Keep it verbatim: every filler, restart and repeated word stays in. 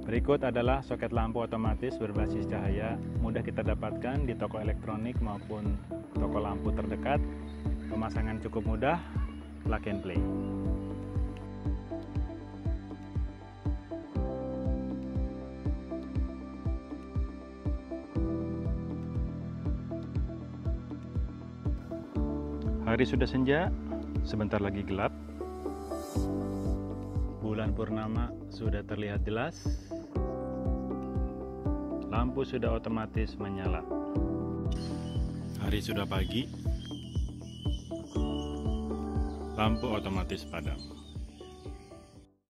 Berikut adalah soket lampu otomatis berbasis cahaya, mudah kita dapatkan di toko elektronik maupun toko lampu terdekat. Pemasangan cukup mudah, plug and play. Hari sudah senja, sebentar lagi gelap. Bulan purnama sudah terlihat jelas. Lampu sudah otomatis menyala. Hari sudah pagi. Lampu otomatis padam.